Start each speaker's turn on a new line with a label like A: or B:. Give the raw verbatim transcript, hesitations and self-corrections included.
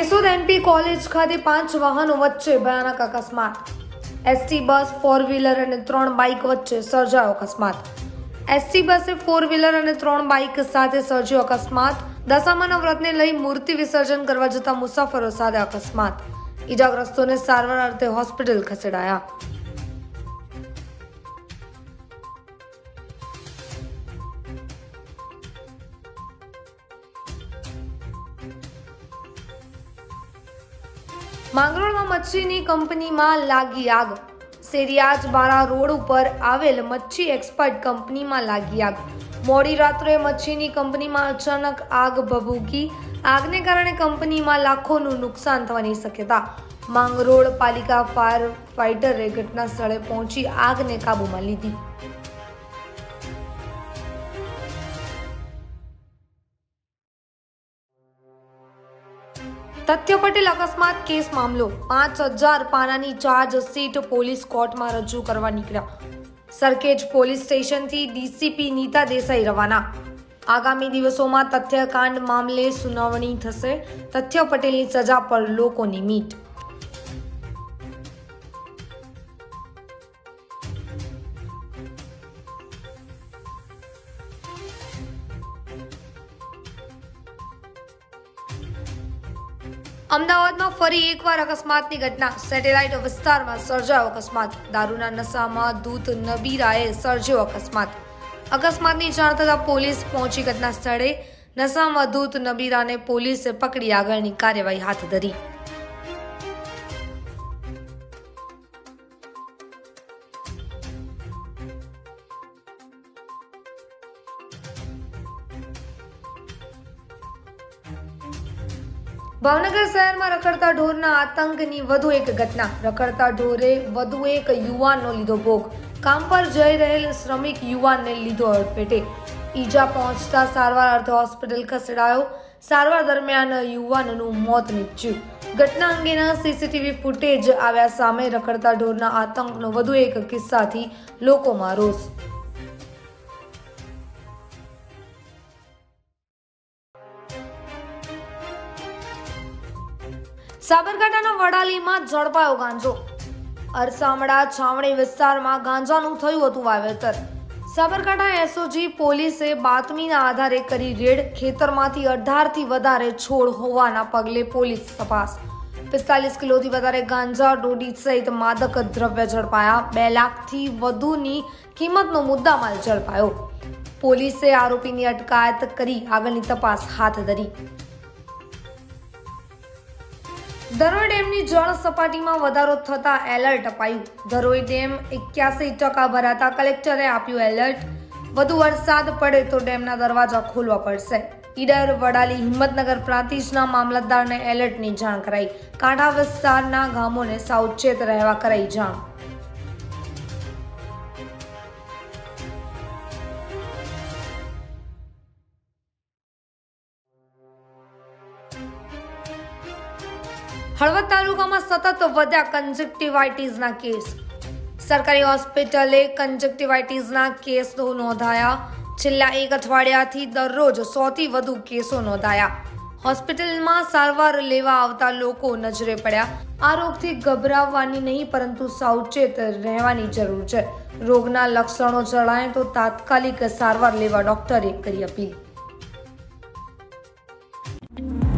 A: Keshod NP college ખાતે પાંચ વાહનો વચ્ચે ભયાનક અકસ્માત। એસટી બસ ફોર વ્હીલર અને ત્રણ બાઇક વચ્ચે સર્જાયો અકસ્માત। એસટી બસે ફોર વ્હીલર અને ત્રણ બાઇક સાથે સર્જ્યો અકસ્માત। દશામાના વ્રતને લઈ મૂર્તિ વિસર્જન કરવા જતા મુસાફરો સાથે અકસ્માત। ઈજાગ્રસ્તોને સારવાર અર્થે હોસ્પિટલ ખસેડાયા। માંગરોળમાં મચ્છીની કંપનીમાં લાગી આગ। સેરિયાજ બારા રોડ ઉપર આવેલ મચ્છી એક્સપર્ટ કંપનીમાં લાગી આગ। મોડી રાત્રે મચ્છીની કંપનીમાં અચાનક આગ ભભૂકી। આગને કારણે કંપનીમાં લાખોનું નુકસાન થવાની શક્યતા। માંગરોળ પાલિકા ફાયર ફાઇટરે ઘટના સ્થળે પહોંચી આગને કાબૂમાં લીધી। તથ્ય પટેલ અકસ્માત કેસ મામલો। પાંચ હજાર પાનાની ચાર્જ શીટ પોલીસ કોર્ટમાં રજૂ કરવા નીકળ્યા। સરખેજ પોલીસ સ્ટેશનથી ડીસીપી નીતા દેસાઈ રવાના। આગામી દિવસોમાં તથ્યકાંડ મામલે સુનાવણી થશે। તથ્ય પટેલની સજા પર લોકોની મીટ। અમદાવાદમાં ફરી એકવાર અકસ્માતની ઘટના। સેટેલાઇટ વિસ્તારમાં સર્જાયો અકસ્માત। દારૂના નશામાં ધૂત નબીરાએ સર્જ્યો અકસ્માત। અકસ્માતની જાણ થતાં પોલીસ પહોંચી ઘટના સ્થળે। નશામાં ધૂત નબીરાને પોલીસે પકડી આગળની કાર્યવાહી હાથ ધરી। ભાવનગર શહેરમાં રખડતા ઢોરના આતંકની વધુ એક ઘટના। રખડતા ઢોરે વધુ એક યુવાનનો લીધો ભોગ। કામ પર જઈ રહેલ શ્રમિક યુવાનને લીધો અડફેટે। ઈજા પહોંચતા સારવાર અર્થે હોસ્પિટલ ખસેડાયો। સારવાર દરમિયાન યુવાનનું મોત નીપજ્યું। ઘટના અંગેના સીસીટીવી ફૂટેજ આવ્યા સામે। રખડતા ઢોરના આતંકનો વધુ એક કિસ્સાથી લોકોમાં રોષ। સાબરકાંઠાના વડાલીમાં ઝડપાયો ગાંજો। અરસામડા છાવણી વિસ્તારમાં ગાંજાનું થયું હતું વાવેતર। સાબરકાંઠા એસઓજી પોલીસે બાતમીના આધારે કરી રેડ। ખેતરમાંથી અઢાર થી વધારે છોડ હોવાના પગલે પોલીસ તપાસ। પિસ્તાલીસ કિલોથી વધારે ગાંજા ડોડી સહિત માદક દ્રવ્ય ઝડપાયા। બે લાખથી વધુની કિંમતનો મુદ્દામાલ ઝડપાયો। પોલીસે આરોપીની અટકાયત કરી આગળની તપાસ હાથ ધરી। ધરોઈ ડેમની જળ સપાટીમાં વધારો થતા એલર્ટ અપાયું। ધરોઈ ડેમ એક્યાસી ટકા ભરાતા કલેક્ટરે આપ્યું એલર્ટ। વધુ વરસાદ પડે તો ડેમના દરવાજા ખોલવા પડશે। ઈડર વડાલી હિંમતનગર પ્રાંતિજના મામલતદારને એલર્ટની જાણ કરાઈ। કાંઠા વિસ્તારના ગામોને સાવચેત રહેવા કરાઈ જાણ। હળવદ તાલુકામાં સતત વધ્યા કંજક્ટિવાઇટીસના કેસ। સરકારી હોસ્પિટલે કંજક્ટિવાઇટીસના કેસો નોંધાયા। છેલ્લા એક અઠવાડિયાથી દરરોજ સો થી વધુ કેસો નોંધાયા। હોસ્પિટલમાં સારવાર લેવા આવતા લોકો નજરે પડ્યા। આ રોગથી ગભરાવવાની નહીં પરંતુ સાવચેત રહેવાની જરૂર છે। રોગના લક્ષણો જણાય તો તાત્કાલિક સારવાર લેવા ડોક્ટરે કરી અપીલ।